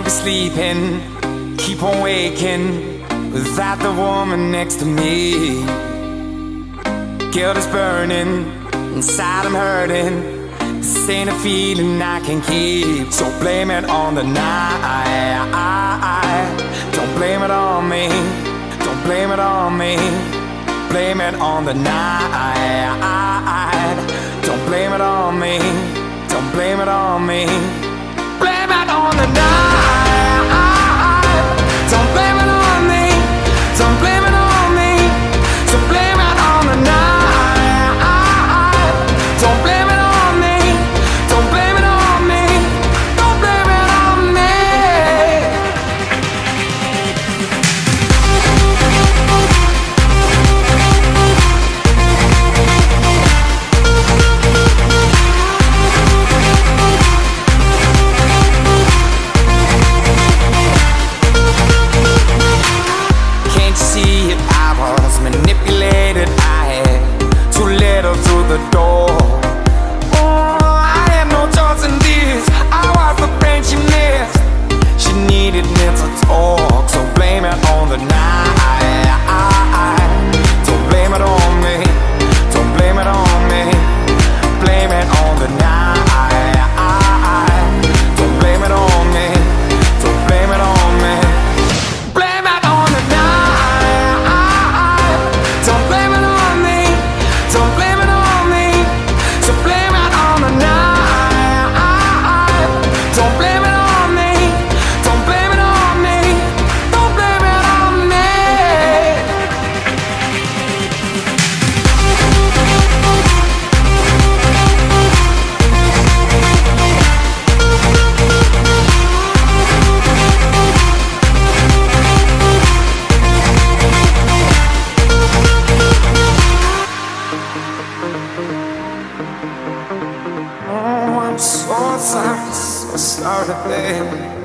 sleeping, keep on waking without the woman next to me. Guilt is burning, inside I'm hurting. This ain't a feeling I can keep. So blame it on the night. Don't blame it on me. Don't blame it on me. Blame it on the night. Don't blame it on me. Don't blame it on me. Blame it on the night. Don't blame it on me. Don't blame it on me. So blame it on the night. Don't blame it on me. Don't blame it on me. Don't blame it on me. Can't you see it? I was manipulated. I had too little through the door. Oh, I had no choice in this. I was the friend she missed. She needed mental talk. So blame it on the night. Don't blame it on me. Don't blame it on me. Blame it on the night. Don't blame it on me. Don't blame it on me. Blame it on the night. Don't blame it on me. Don't blame it on me. So blame it on the night. Don't blame it on me. Don't blame it on me. Don't blame it on me. Oh, I'm so sorry, babe.